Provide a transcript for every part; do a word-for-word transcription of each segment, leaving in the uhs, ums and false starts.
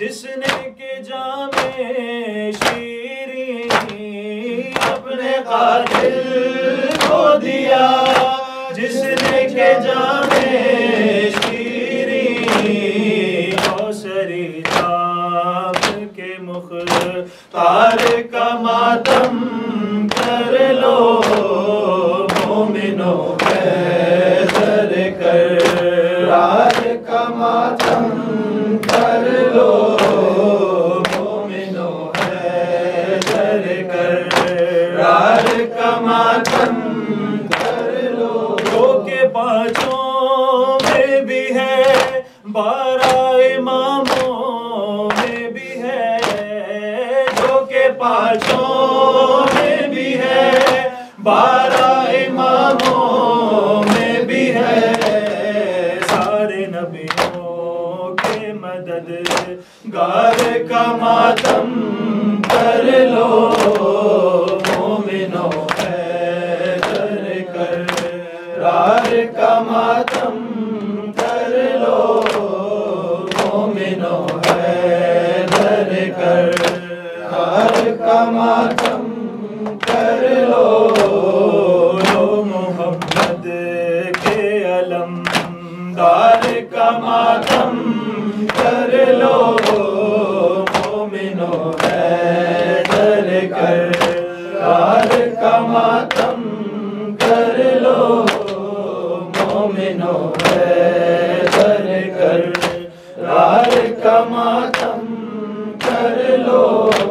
जिसने के जामे शीरी अपने कातिल को दिया, जिसने के जामे शीरी कौसरी जाम के मुख्तार का मातम कर लो मोमिनो हैदर करार का मातम कर लो मोमिनो हैदर करार का मातम कर लो। जो के पाँचों में भी है, बारह इमामों में भी है, जो के पाँचों में भी है, बारह इमामों में भी है, सारे नबियों के मदद गार का मातम कर लो मोमिनो हैदर करार का मातम कर लो मोमिनो हैदर करार का मातम कर लो। लो मोहम्मद के अलमदार का मातम कर लो मोमिनो हैदर करार का मातम कर लो मोमिनो हैदर करार का मातम कर लो।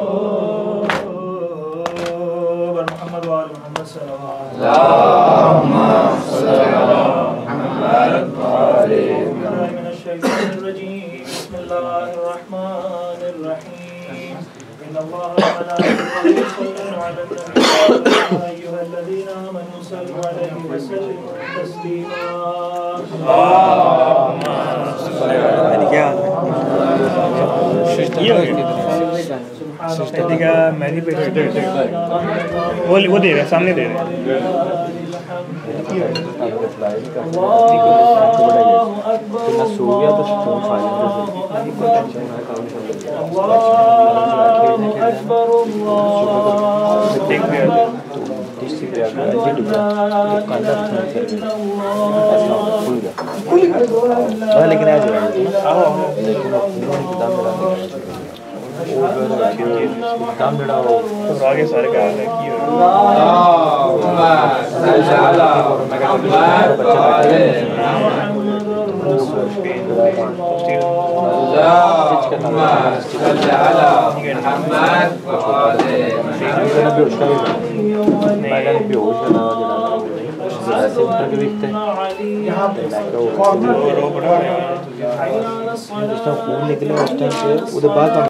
मोहम्मद व आले मोहम्मद सल्लल्लाहु अलैहि मेहंदी पे वो वो दे रहे सामने दे रहे लेकिन दाम बड़ा हो तो आगे सारे का है कि खून निकले उस टाइम पे बाद